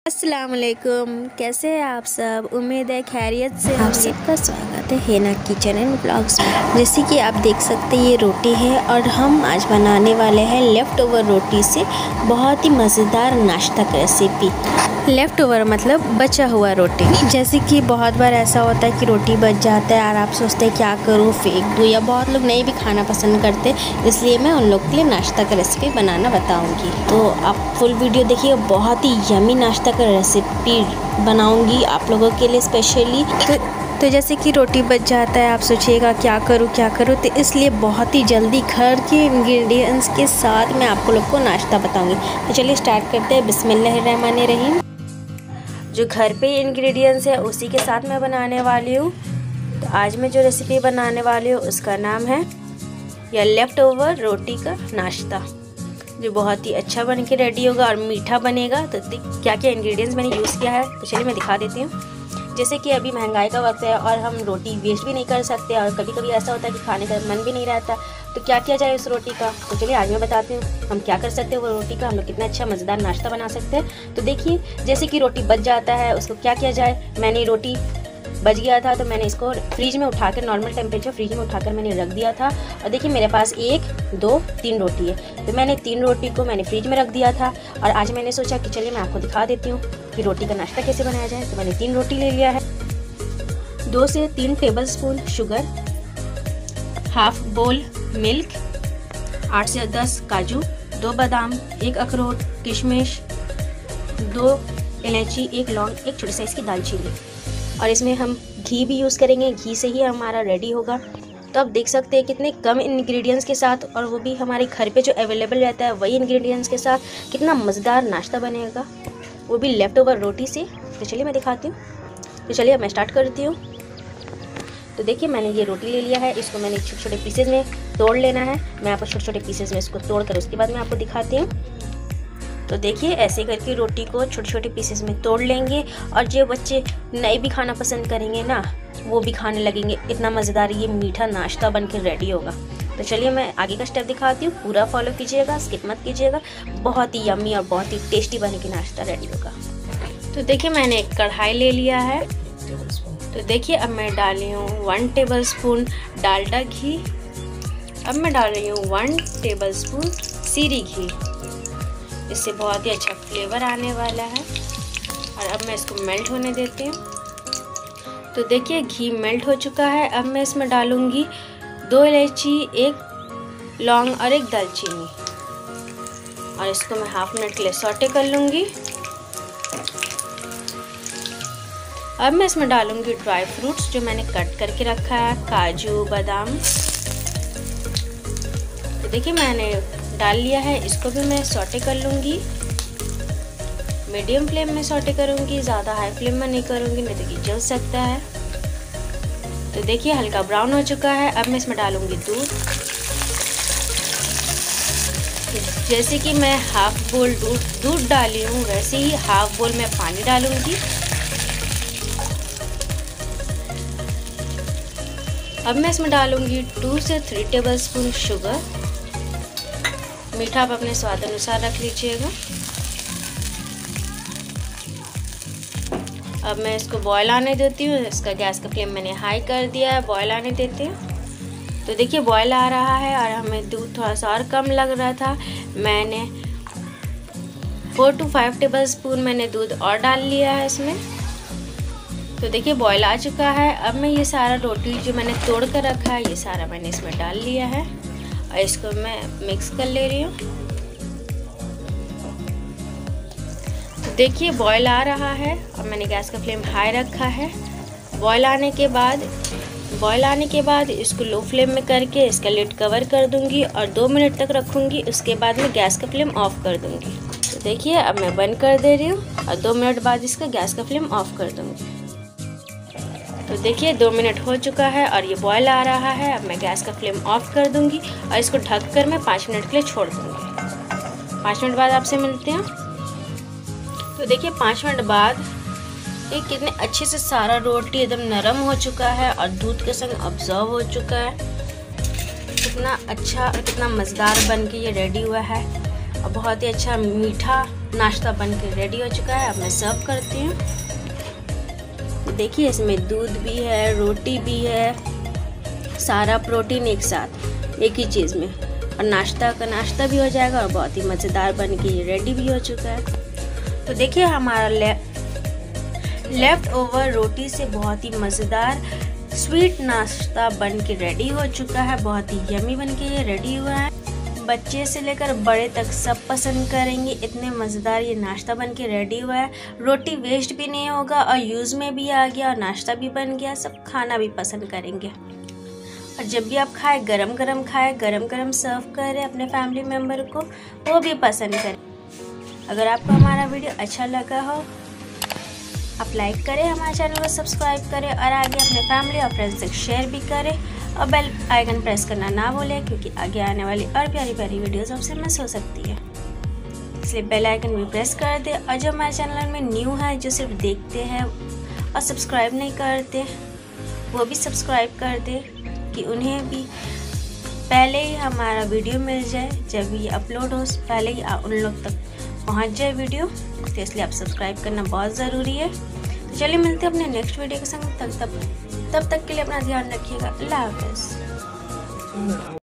अस्सलाम वालेकुम, कैसे हैं आप सब। उम्मीद है खैरियत से। आप सबका स्वागत है हेना किचन एंड ब्लॉग्स में। जैसे कि आप देख सकते हैं ये रोटी है और हम आज बनाने वाले हैं लेफ़्ट ओवर रोटी से बहुत ही मज़ेदार नाश्ता की रेसिपी। लेफ़्ट ओवर मतलब बचा हुआ रोटी। जैसे कि बहुत बार ऐसा होता है कि रोटी बच जाता है और आप सोचते हैं क्या करूँ, फेंक दूँ, या बहुत लोग नहीं भी खाना पसंद करते, इसलिए मैं उन लोग के लिए नाश्ता का रेसिपी बनाना बताऊँगी। तो आप फुल वीडियो देखिए, बहुत ही यमी नाश्ता का रेसिपी बनाऊंगी आप लोगों के लिए स्पेशली। तो जैसे कि रोटी बच जाता है, आप सोचिएगा क्या करूँ, तो इसलिए बहुत ही जल्दी घर के इंग्रेडिएंट्स के साथ मैं आपको लोग को नाश्ता बताऊंगी। तो चलिए स्टार्ट करते हैं। बिस्मिल्लाहिर्रहमानिर्रहीम। जो घर पे इंग्रेडिएंट्स है उसी के साथ मैं बनाने वाली हूँ। तो आज मैं जो रेसिपी बनाने वाली हूँ उसका नाम है या लेफ़्ट ओवर रोटी का नाश्ता, जो बहुत ही अच्छा बन के रेडी होगा और मीठा बनेगा। तो क्या क्या इंग्रेडिएंट्स मैंने यूज़ किया है तो चलिए मैं दिखा देती हूँ। जैसे कि अभी महंगाई का वक्त है और हम रोटी वेस्ट भी नहीं कर सकते, और कभी कभी ऐसा होता है कि खाने का मन भी नहीं रहता, तो क्या किया जाए उस रोटी का। तो चलिए आज मैं बताती हूँ हम क्या कर सकते हैं। वो रोटी का हम लोग कितना अच्छा मज़ेदार नाश्ता बना सकते हैं। तो देखिए, जैसे कि रोटी बच जाता है उसको क्या किया जाए। मैंने रोटी बच गया था तो मैंने इसको फ्रिज में उठाकर, नॉर्मल टेम्परेचर फ्रिज में उठाकर मैंने रख दिया था। और देखिए मेरे पास 1, 2, 3 रोटी है, तो मैंने 3 रोटी को मैंने फ्रिज में रख दिया था। और आज मैंने सोचा कि चलिए मैं आपको दिखा देती हूँ कि रोटी का नाश्ता कैसे बनाया जाए। तो मैंने 3 रोटी ले लिया है। 2 से 3 tablespoon sugar, half bowl milk, 8 से 10 काजू, 2 बादाम, 1 अखरोट, किशमिश, 2 इलायची, 1 लौंग, 1 छोटी साइज़ की दालचीनी। और इसमें हम घी भी यूज़ करेंगे, घी से ही हमारा रेडी होगा। तो आप देख सकते हैं कितने कम इंग्रेडिएंट्स के साथ, और वो भी हमारे घर पे जो अवेलेबल रहता है वही इंग्रेडिएंट्स के साथ, कितना मज़ेदार नाश्ता बनेगा, वो भी लेफ़्ट ओवर रोटी से। तो चलिए मैं दिखाती हूँ। तो चलिए अब मैं स्टार्ट करती हूँ। तो देखिए मैंने ये रोटी ले लिया है, इसको मैंने छोटे छोटे पीसेज में तोड़ लेना है। मैं आपको छोटे छोटे पीसेज में इसको तोड़ कर उसके बाद मैं आपको दिखाती हूँ। तो देखिए ऐसे करके रोटी को छोटे छोटे पीसेस में तोड़ लेंगे, और जो बच्चे नहीं भी खाना पसंद करेंगे ना, वो भी खाने लगेंगे। इतना मज़ेदार ये मीठा नाश्ता बन के रेडी होगा। तो चलिए मैं आगे का स्टेप दिखाती हूँ, पूरा फॉलो कीजिएगा, स्किप मत कीजिएगा। बहुत ही यम्मी और बहुत ही टेस्टी बन के नाश्ता रेडी होगा। तो देखिए मैंने एक कढ़ाई ले लिया है। तो देखिए अब मैं डाल रही हूँ 1 टेबल स्पून डालडा घी। अब मैं डाल रही हूँ 1 टेबल स्पून सीरी घी। इससे बहुत ही अच्छा फ्लेवर आने वाला है। और अब मैं इसको मेल्ट होने देती हूँ। तो देखिए घी मेल्ट हो चुका है। अब मैं इसमें डालूँगी 2 इलायची, 1 लौंग और 1 दालचीनी, और इसको मैं हाफ मिनट के लिए सौटे कर लूँगी। अब मैं इसमें डालूँगी ड्राई फ्रूट्स जो मैंने कट करके रखा है, काजू, बादाम। तो देखिए मैंने डाल लिया है, इसको भी मैं सौटे कर लूँगी। मीडियम फ्लेम में सौटे करूँगी, ज़्यादा हाई फ्लेम में नहीं करूँगी, नहीं तो ये जल सकता है। तो देखिए हल्का ब्राउन हो चुका है। अब मैं इसमें डालूँगी दूध। जैसे कि मैं हाफ बोल दूध डाली हूँ, वैसे ही हाफ बोल में पानी डालूँगी। अब मैं इसमें डालूँगी 2 से 3 टेबल स्पून शुगर। मीठा आप अपने स्वाद अनुसार रख लीजिएगा। अब मैं इसको बॉयल आने देती हूँ। इसका गैस का फ्लेम मैंने हाई कर दिया है, बॉयल आने देती हूँ। तो देखिए बॉयल आ रहा है और हमें दूध थोड़ा सा और कम लग रहा था। मैंने 4 to 5 टेबल स्पून मैंने दूध और डाल लिया है इसमें। तो देखिए बॉयल आ चुका है। अब मैं ये सारा रोटी जो मैंने तोड़ कर रखा है, ये सारा मैंने इसमें डाल लिया है और इसको मैं मिक्स कर ले रही हूँ। तो देखिए बॉयल आ रहा है और मैंने गैस का फ्लेम हाई रखा है। बॉयल आने के बाद इसको लो फ्लेम में करके इसका लिड कवर कर दूंगी और 2 मिनट तक रखूंगी। उसके बाद मैं गैस का फ्लेम ऑफ कर दूंगी। तो देखिए अब मैं बंद कर दे रही हूँ और 2 मिनट बाद इसका गैस का फ्लेम ऑफ कर दूंगी। तो देखिए 2 मिनट हो चुका है और ये बॉयल आ रहा है। अब मैं गैस का फ्लेम ऑफ कर दूंगी और इसको ढककर मैं 5 मिनट के लिए छोड़ दूंगी। 5 मिनट बाद आपसे मिलते हैं। तो देखिए 5 मिनट बाद ये कितने अच्छे से सारा रोटी एकदम नरम हो चुका है और दूध के संग ऑब्जर्व हो चुका है। कितना अच्छा और कितना मज़ेदार बन के ये रेडी हुआ है और बहुत ही अच्छा मीठा नाश्ता बन के रेडी हो चुका है। अब मैं सर्व करती हूँ। देखिए इसमें दूध भी है, रोटी भी है, सारा प्रोटीन एक साथ एक ही चीज़ में, और नाश्ता का नाश्ता भी हो जाएगा और बहुत ही मज़ेदार बन के ये रेडी भी हो चुका है। तो देखिए हमारा लेफ्ट ओवर रोटी से बहुत ही मज़ेदार स्वीट नाश्ता बन के रेडी हो चुका है। बहुत ही यमी बन के ये रेडी हुआ है। बच्चे से लेकर बड़े तक सब पसंद करेंगे, इतने मज़ेदार ये नाश्ता बन के रेडी हुआ है। रोटी वेस्ट भी नहीं होगा और यूज़ में भी आ गया और नाश्ता भी बन गया, सब खाना भी पसंद करेंगे। और जब भी आप खाएं गरम गरम खाएं, गरम गरम सर्व करें अपने फैमिली मेम्बर को, वो भी पसंद करें। अगर आपको हमारा वीडियो अच्छा लगा हो आप लाइक करें, हमारे चैनल को सब्सक्राइब करें और आगे अपने फैमिली और फ्रेंड्स तक शेयर भी करें और बेल आइकन प्रेस करना ना भूलें, क्योंकि आगे आने वाली और प्यारी प्यारी वीडियोस आपसे मिस हो सकती है। इसलिए बेल आइकन भी प्रेस कर दें। और जो हमारे चैनल में न्यू है, जो सिर्फ देखते हैं और सब्सक्राइब नहीं करते, वो भी सब्सक्राइब कर दें कि उन्हें भी पहले ही हमारा वीडियो मिल जाए। जब ये अपलोड हो पहले ही उन लोग तक पहुंच जाए वीडियो, तो इसलिए आप सब्सक्राइब करना बहुत ज़रूरी है। तो चलिए मिलते हैं अपने नेक्स्ट वीडियो के संग। तब तक के लिए अपना ध्यान रखिएगा। अल्लाह हाफ़िज़।